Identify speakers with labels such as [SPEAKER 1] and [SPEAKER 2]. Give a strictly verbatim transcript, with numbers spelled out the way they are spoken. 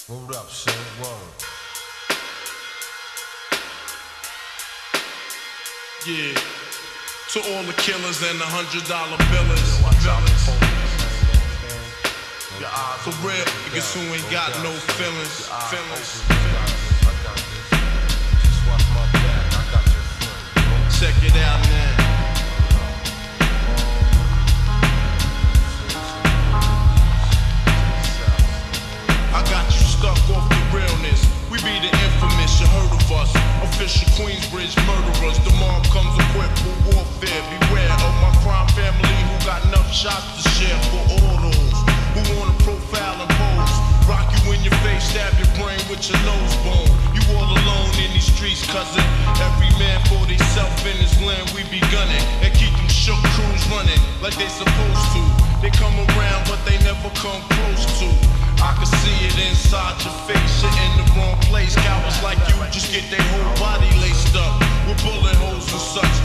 [SPEAKER 1] Word up, son, word.
[SPEAKER 2] Yeah, to all the killers and the hundred dollar billers. For real, niggas who ain't got no feelings. Feelings. Check it out now. I got you stuck off the realness. We be the infamous, you heard of us. Official Queensbridge murderers. The mob comes equipped with warfare. Beware of my crime family who got enough shots to share for all those who wanna profile and pose. Rock you in your face, stab your brain with your nose bone. You all alone in these streets, cousin. Every man for theyself in his land, we be gunning. And keep them shook crews running like they supposed to. They come around, but they never come close to. I can see it inside your face, you're in the wrong place. Cowards like you just get their whole body